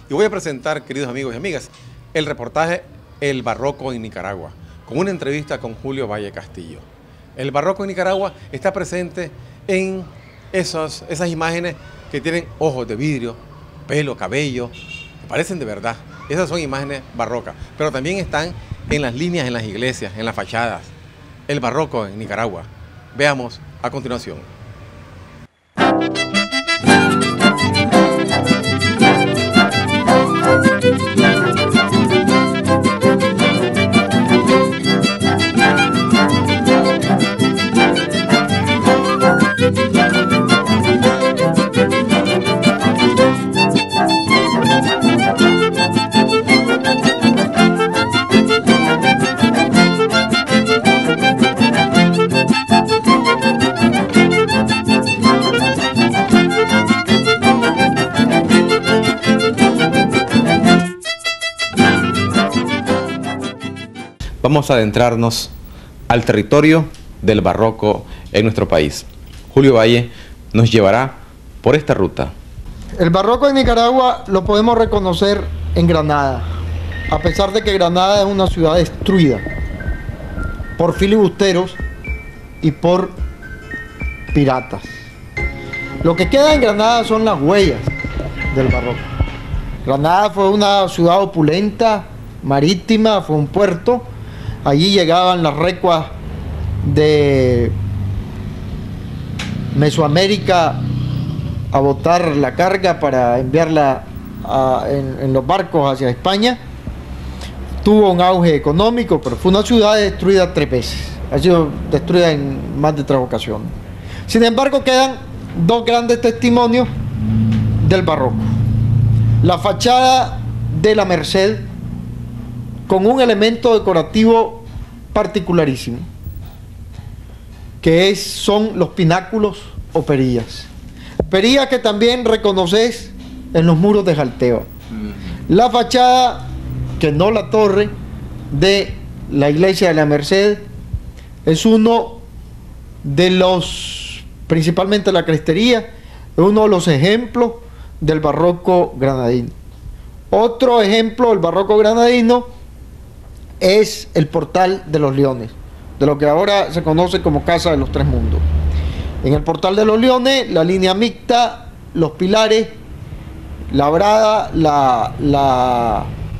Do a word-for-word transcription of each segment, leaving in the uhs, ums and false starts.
Y voy a presentar, queridos amigos y amigas, el reportaje El Barroco en Nicaragua, con una entrevista con Julio Valle Castillo. El barroco en Nicaragua está presente en esos, esas imágenes que tienen ojos de vidrio, pelo, cabello, que parecen de verdad. Esas son imágenes barrocas, pero también están en las líneas, en las iglesias, en las fachadas. El barroco en Nicaragua. Veamos a continuación. Vamos a adentrarnos al territorio del barroco en nuestro país. Julio Valle nos llevará por esta ruta. El barroco en Nicaragua lo podemos reconocer en Granada, a pesar de que Granada es una ciudad destruida por filibusteros y por piratas. Lo que queda en Granada son las huellas del barroco. Granada fue una ciudad opulenta, marítima, fue un puerto. Allí llegaban las recuas de Mesoamérica a botar la carga para enviarla a, en, en los barcos hacia España. Tuvo un auge económico, pero fue una ciudad destruida tres veces. Ha sido destruida en más de tres ocasiones. Sin embargo, quedan dos grandes testimonios del barroco. La fachada de la Merced, con un elemento decorativo particularísimo, que es, son los pináculos o perillas. Perillas que también reconoces en los muros de Jalteba. La fachada, que no la torre, de la iglesia de la Merced, es uno de los, principalmente la crestería, es uno de los ejemplos del barroco granadino. Otro ejemplo del barroco granadino es el Portal de los Leones, de lo que ahora se conoce como Casa de los Tres Mundos. En el Portal de los Leones, la línea mixta, los pilares, labrada la, la,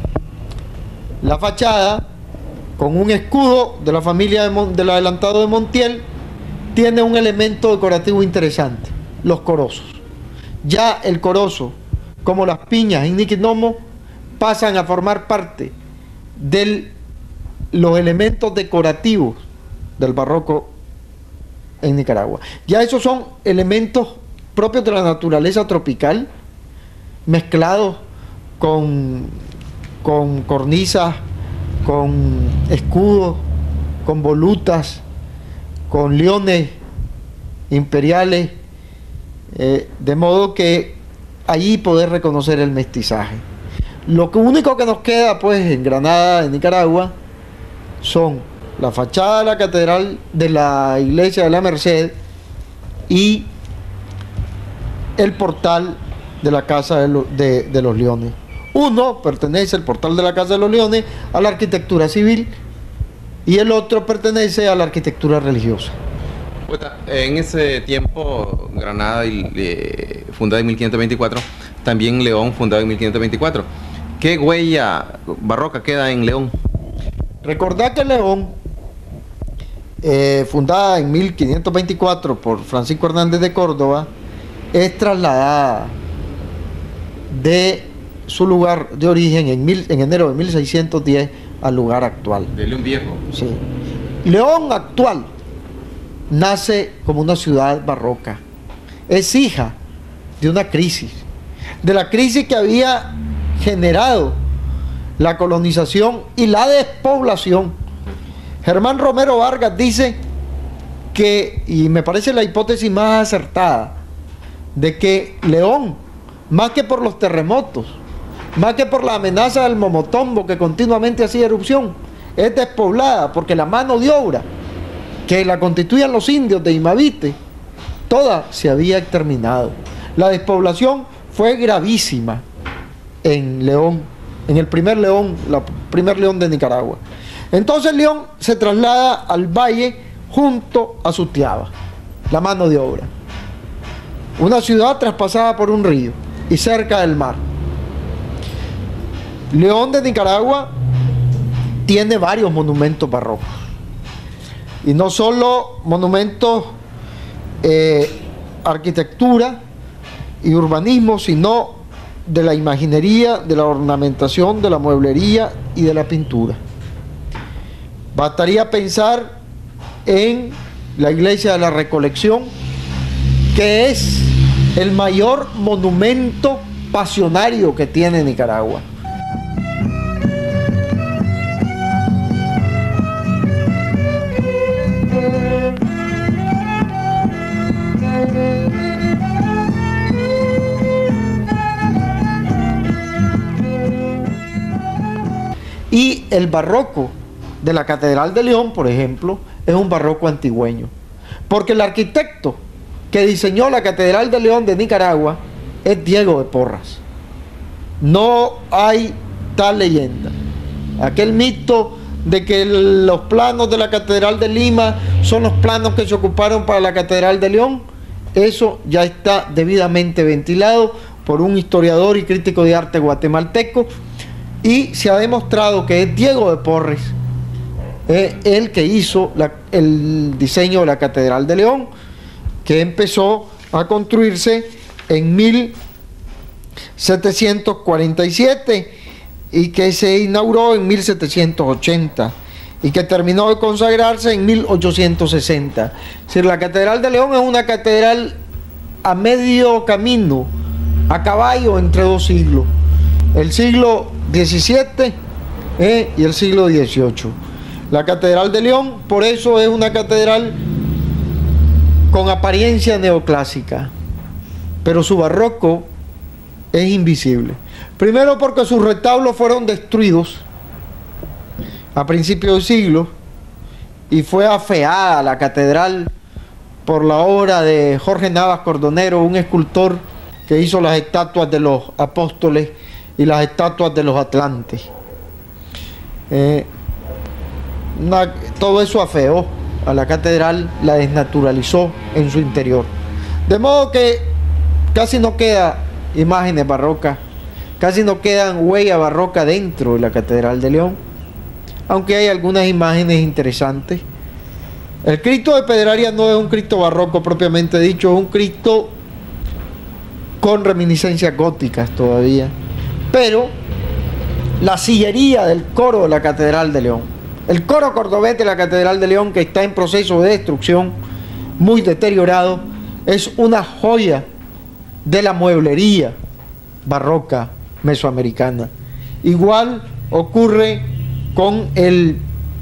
la fachada con un escudo de la familia de Mon, del adelantado de Montiel, tiene un elemento decorativo interesante, los corosos. Ya el corozo, como las piñas en Niquinomo, pasan a formar parte de los elementos decorativos del barroco en Nicaragua. Ya esos son elementos propios de la naturaleza tropical, mezclados con, con cornisas, con escudos, con volutas, con leones imperiales, eh, de modo que allí poder reconocer el mestizaje. Lo que único que nos queda pues en Granada, en Nicaragua, son la fachada de la catedral de la iglesia de la Merced y el portal de la Casa de, lo, de, de los Leones. Uno pertenece, el portal de la Casa de los Leones, a la arquitectura civil y el otro pertenece a la arquitectura religiosa. En ese tiempo, Granada, eh, fundada en mil quinientos veinticuatro, también León, fundado en mil quinientos veinticuatro. ¿Qué huella barroca queda en León? Recordad que León, eh, fundada en mil quinientos veinticuatro por Francisco Hernández de Córdoba, es trasladada de su lugar de origen en, mil, en enero de mil seiscientos diez al lugar actual. De León Viejo. Sí. León actual nace como una ciudad barroca. Es hija de una crisis, de la crisis que había generado la colonización y la despoblación. Germán Romero Vargas dice que, y me parece la hipótesis más acertada, de que León, más que por los terremotos, más que por la amenaza del Momotombo que continuamente hacía erupción, es despoblada porque la mano de obra que la constituían los indios de Imavite, toda se había exterminado. La despoblación fue gravísima en León, en el primer León, la primer León de Nicaragua. Entonces León se traslada al valle junto a Sutiaba, la mano de obra. Una ciudad traspasada por un río y cerca del mar. León de Nicaragua tiene varios monumentos barrocos. Y no solo monumentos, eh, arquitectura y urbanismo, sino de la imaginería, de la ornamentación, de la mueblería y de la pintura. Bastaría pensar en la Iglesia de la Recolección, que es el mayor monumento pasionario que tiene Nicaragua. Y el barroco de la Catedral de León, por ejemplo, es un barroco antigüeño, porque el arquitecto que diseñó la Catedral de León de Nicaragua es Diego de Porras. No hay tal leyenda. Aquel mito de que el, los planos de la Catedral de Lima son los planos que se ocuparon para la Catedral de León, eso ya está debidamente ventilado por un historiador y crítico de arte guatemalteco, y se ha demostrado que es Diego de Porres eh, el que hizo la, el diseño de la Catedral de León, que empezó a construirse en mil setecientos cuarenta y siete y que se inauguró en mil setecientos ochenta y que terminó de consagrarse en mil ochocientos sesenta. Es decir, la Catedral de León es una catedral a medio camino, a caballo entre dos siglos, el siglo diecisiete eh, y el siglo dieciocho. La Catedral de León, por eso, es una catedral con apariencia neoclásica, pero su barroco es invisible. Primero porque sus retablos fueron destruidos a principios del siglo y fue afeada la catedral por la obra de Jorge Navas Cordonero, un escultor que hizo las estatuas de los apóstoles y las estatuas de los atlantes. Eh, una, todo eso afeó a la catedral, la desnaturalizó en su interior. De modo que casi no queda imágenes barrocas, casi no quedan huellas barrocas dentro de la Catedral de León, aunque hay algunas imágenes interesantes. El Cristo de Pedraria no es un Cristo barroco propiamente dicho, es un Cristo con reminiscencias góticas todavía, pero la sillería del coro de la Catedral de León, el coro cordobés de la Catedral de León, que está en proceso de destrucción, muy deteriorado, es una joya de la mueblería barroca mesoamericana. Igual ocurre con el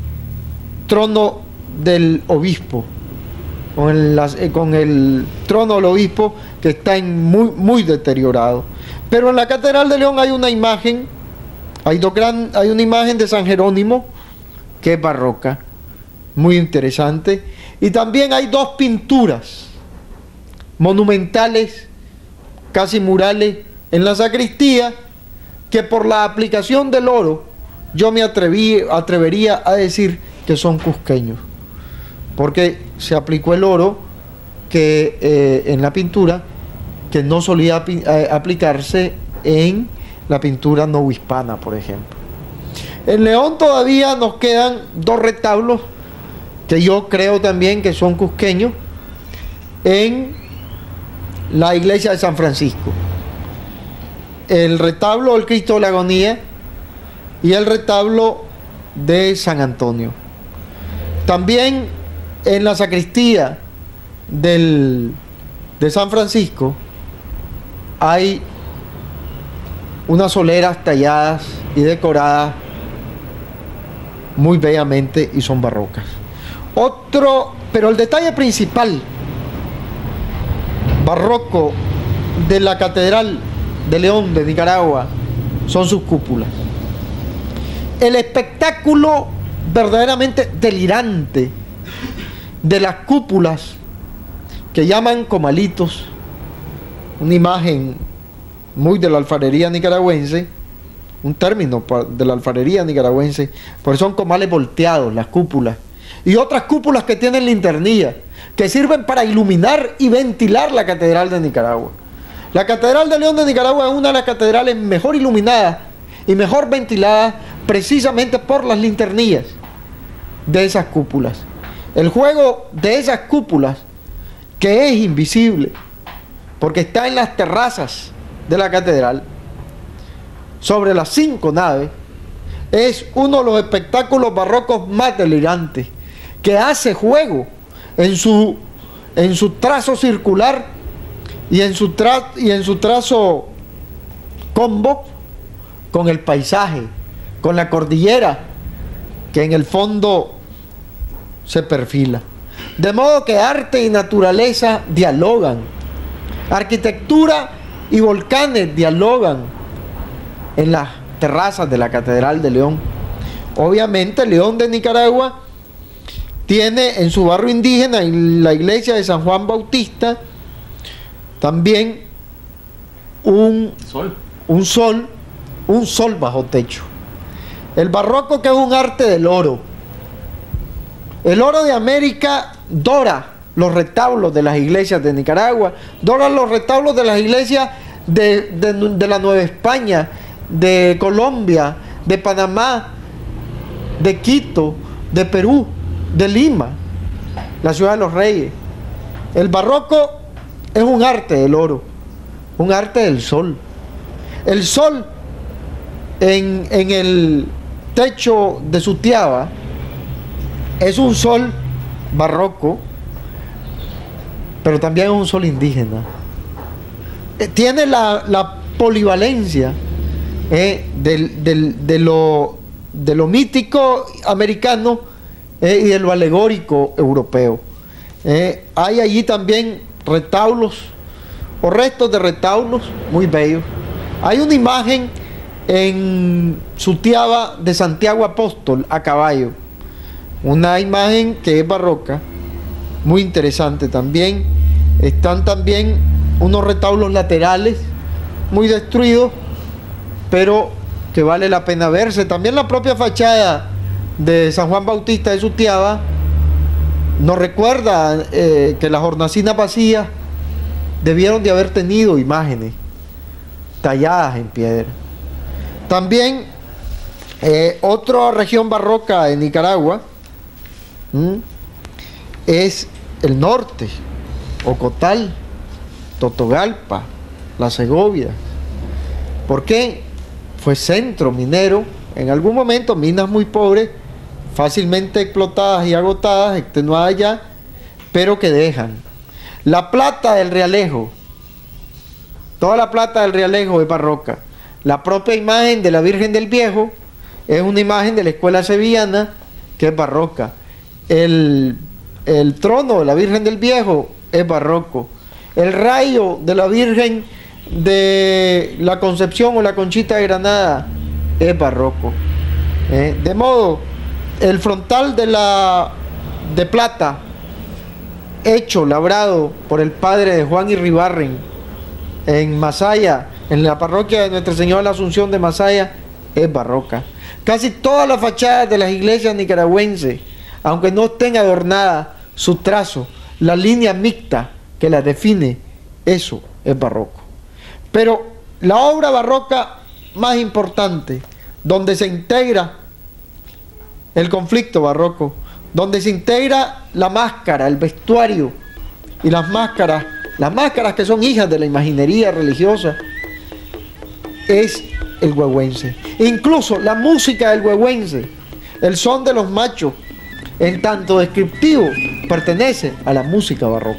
trono del obispo, con el, con el trono del obispo, que está en muy, muy deteriorado. Pero en la Catedral de León hay una imagen, hay, dos gran, hay una imagen de San Jerónimo, que es barroca, muy interesante, y también hay dos pinturas monumentales, casi murales, en la sacristía, que por la aplicación del oro, yo me atreví, atrevería a decir que son cusqueños, porque se aplicó el oro que eh, en la pintura, que no solía eh, aplicarse en la pintura novohispana, por ejemplo. En León todavía nos quedan dos retablos que yo creo también que son cusqueños en la iglesia de San Francisco. El retablo del Cristo de la Agonía y el retablo de San Antonio. También en la sacristía del, de San Francisco hay unas soleras talladas y decoradas muy bellamente y son barrocas. Otro, pero el detalle principal barroco de la Catedral de León de Nicaragua son sus cúpulas. El espectáculo verdaderamente delirante de las cúpulas que llaman comalitos, una imagen muy de la alfarería nicaragüense, un término de la alfarería nicaragüense, porque son comales volteados, las cúpulas, y otras cúpulas que tienen linternilla, que sirven para iluminar y ventilar la Catedral de Nicaragua. La Catedral de León de Nicaragua es una de las catedrales mejor iluminadas y mejor ventiladas precisamente por las linternillas de esas cúpulas. El juego de esas cúpulas, que es invisible, porque está en las terrazas de la catedral, sobre las cinco naves, es uno de los espectáculos barrocos más delirantes, que hace juego en su, en su trazo circular y en su, tra y en su trazo combo con el paisaje, con la cordillera que en el fondo se perfila. De modo que arte y naturaleza dialogan, arquitectura y volcanes dialogan en las terrazas de la Catedral de León. Obviamente León de Nicaragua tiene en su barrio indígena, en la iglesia de San Juan Bautista, también un sol, un sol, un sol bajo techo. El barroco, que es un arte del oro. El oro de América dora los retablos de las iglesias de Nicaragua, dora los retablos de las iglesias de, de, de la Nueva España, de Colombia, de Panamá, de Quito, de Perú, de Lima, la ciudad de los reyes. El barroco es un arte del oro, un arte del sol. El sol en, en el techo de Sutiaba es un sol barroco, pero también es un sol indígena. Eh, tiene la, la polivalencia eh, del, del, de, lo, de lo mítico americano eh, y de lo alegórico europeo. Eh, hay allí también retablos o restos de retablos muy bellos. Hay una imagen en Sutiaba de Santiago Apóstol a caballo, una imagen que es barroca, muy interesante también. Están también unos retablos laterales muy destruidos, pero que vale la pena verse. También la propia fachada de San Juan Bautista de Sutiaba nos recuerda eh, que las hornacinas vacías debieron de haber tenido imágenes talladas en piedra. También eh, otra región barroca de Nicaragua ¿Mm? es el norte, Ocotal, Totogalpa, La Segovia. ¿Por qué? Fue centro minero, en algún momento minas muy pobres, fácilmente explotadas y agotadas, extenuadas ya, pero que dejan. La plata del Realejo, toda la plata del Realejo es barroca. La propia imagen de la Virgen del Viejo es una imagen de la escuela sevillana que es barroca. El, el trono de la Virgen del Viejo es barroco. El rayo de la Virgen de la Concepción o la Conchita de Granada es barroco. Eh, de modo, el frontal de la de plata, hecho, labrado por el padre de Juan Irribarren en Masaya, en la parroquia de Nuestra Señora de la Asunción de Masaya, es barroca. Casi todas las fachadas de las iglesias nicaragüenses, aunque no estén adornadas, su trazo, la línea mixta que las define, eso es barroco. Pero la obra barroca más importante, donde se integra el conflicto barroco, donde se integra la máscara, el vestuario y las máscaras, las máscaras que son hijas de la imaginería religiosa, es el huehuense. Incluso la música del huehuense, el son de los machos, en tanto descriptivo, pertenece a la música barroca.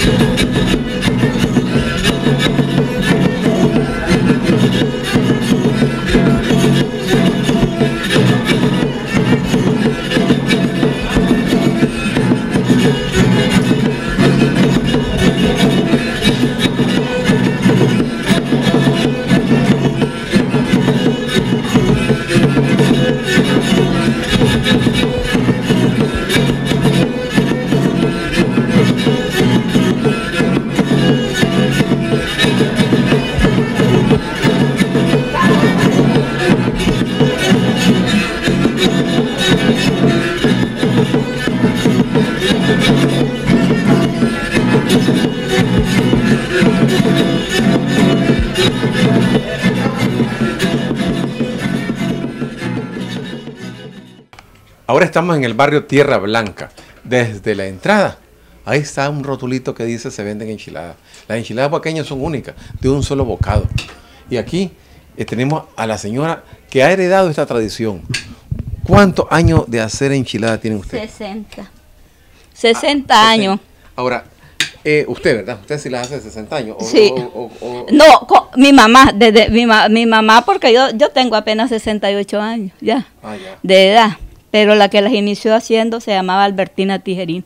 Ahora estamos en el barrio Tierra Blanca. Desde la entrada, ahí está un rotulito que dice se venden enchiladas. Las enchiladas huaqueñas son únicas, de un solo bocado. Y aquí eh, tenemos a la señora que ha heredado esta tradición. ¿Cuántos años de hacer enchiladas tiene usted? sesenta. sesenta Ah, años. Ahora, eh, usted, ¿verdad? Usted sí las hace sesenta años. O, Sí. o- o- o- No, co- mi mamá, desde mi, ma- mi mamá, porque yo, yo tengo apenas sesenta y ocho años ya, Ah, ya. de edad. Pero la que las inició haciendo se llamaba Albertina Tijerín.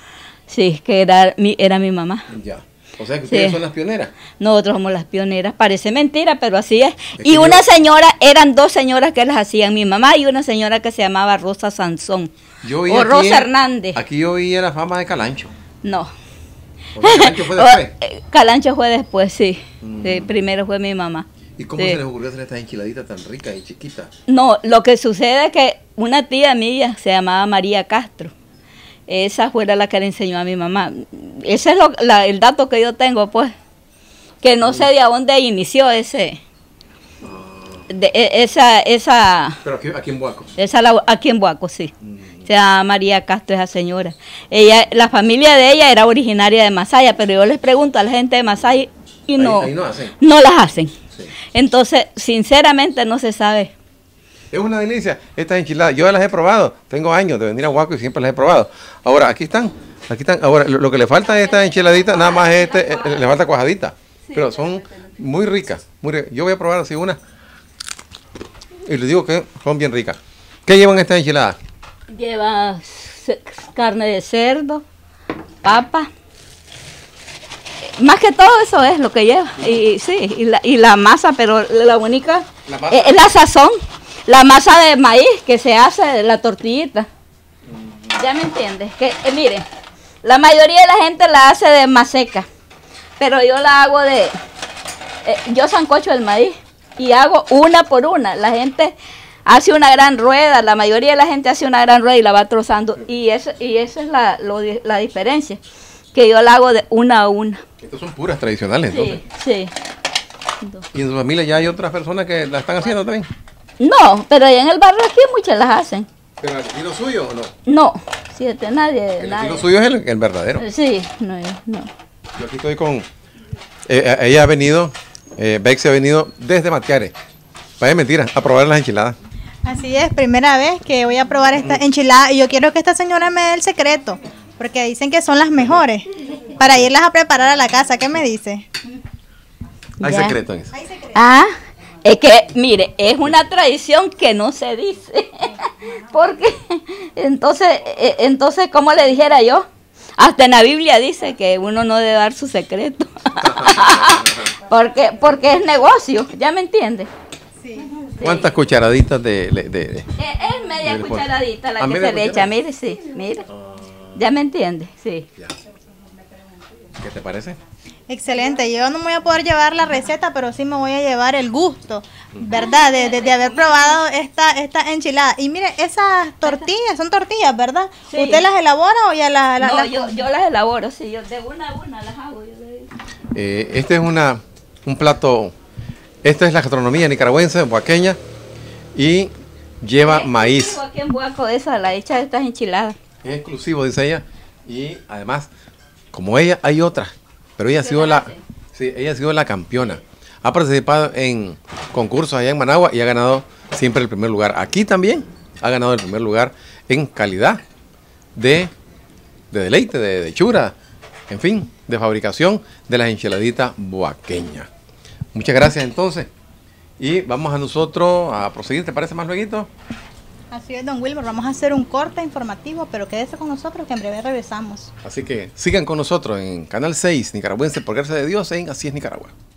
Sí, que era mi, era mi mamá. Ya. O sea que ustedes Sí. son las pioneras. Nosotros somos las pioneras. Parece mentira, pero así es. Es que Y yo- una señora, eran dos señoras que las hacían, mi mamá y una señora que se llamaba Rosa Sansón. Yo oí O aquí Rosa en- Hernández. Aquí yo oía la fama de Calancho. No. O sea, Calancho fue O- después. eh, Calancho fue después, sí. Mm. Sí, primero fue mi mamá. ¿Y cómo Sí. se les ocurrió hacer estas enchiladitas tan ricas y chiquitas? No, lo que sucede es que una tía mía se llamaba María Castro. Esa fue la que le enseñó a mi mamá. Ese es lo- la- el dato que yo tengo, pues. Que no sé de a dónde inició ese. De, e- esa, esa, Pero aquí, aquí en Buaco. esa la- aquí en Buaco, sí. Mm. Se llama María Castro, esa señora. Ella, la familia de ella era originaria de Masaya, pero yo les pregunto a la gente de Masaya y no, Ahí, ahí no hacen. no las hacen. Sí. Entonces, sinceramente no se sabe. Es una delicia estas enchiladas. Yo las he probado. Tengo años de venir a Huaco y siempre las he probado. Ahora, aquí están. Aquí están. Ahora, lo, lo que le falta a estas enchiladitas, nada más es este, eh, le falta cuajadita. Pero son muy ricas, muy ricas. Yo voy a probar así una. Y les digo que son bien ricas. ¿Qué llevan estas enchiladas? Lleva ce- carne de cerdo, papa. Más que todo eso es lo que lleva. Y sí, y la, y la masa, pero la única La masa. es, es la sazón. La masa de maíz que se hace de la tortillita. ¿Ya me entiendes? Que eh, miren, la mayoría de la gente la hace de maseca, pero yo la hago de eh, yo sancocho el maíz y hago una por una. La gente hace una gran rueda, la mayoría de la gente hace una gran rueda y la va trozando. Y eso, y esa es la, lo di- la diferencia, que yo la hago de una a una. Estas son puras tradicionales, entonces. Sí, sí. Y en su familia ya hay otras personas que la están haciendo también. No, pero allá en el barrio aquí muchas las hacen. ¿Pero el estilo suyo o no? No, siete, nadie. El nadie. estilo suyo es el, el verdadero. Sí, no, no. Yo aquí estoy con... eh, ella ha venido, eh, Bexy ha venido desde Matiares. Vaya mentira, a probar las enchiladas. Así es, primera vez que voy a probar esta enchilada y yo quiero que esta señora me dé el secreto, porque dicen que son las mejores, para irlas a preparar a la casa. ¿Qué me dice? Hay Ya. secreto en eso. Ah, es que, mire, es una tradición que no se dice. Porque, entonces, eh, entonces, ¿cómo le dijera yo? Hasta en la Biblia dice que uno no debe dar su secreto. porque, porque es negocio, ¿ya me entiende? ¿Cuántas cucharaditas de...? de, de- de- Es, es media Mire, cucharadita la ah, que media se le echa, cucharada. mire, sí, mire. ¿Ya me entiende? Sí. Ya. ¿Qué te parece? Excelente, yo no me voy a poder llevar la receta, pero sí me voy a llevar el gusto, ¿verdad? De, de- de haber probado esta, esta enchilada. Y mire, esas tortillas, son tortillas, ¿verdad? Sí. ¿Usted las elabora o ya las...? las- No, las- yo, yo las elaboro, sí, yo de una a una las hago. Yo le digo. Eh, este es una, un plato... Esta es la gastronomía nicaragüense, huaqueña, y lleva maíz. Aquí en Buaco esa, la hecha de estas enchiladas. Es exclusivo, dice ella. Y además, como ella, hay otras. Pero ella ha sido la, sí, ella ha sido la campeona. Ha participado en concursos allá en Managua y ha ganado siempre el primer lugar. Aquí también ha ganado el primer lugar en calidad de, de deleite, de, de chura. en fin, de fabricación de las enchiladitas boaqueñas. Muchas gracias entonces. Y vamos a nosotros a proseguir, ¿te parece más luego? Así es, don Wilmer, vamos a hacer un corte informativo, pero quédese con nosotros que en breve regresamos. Así que sigan con nosotros en Canal seis, Nicaragüense por gracia de Dios, en Así es Nicaragua.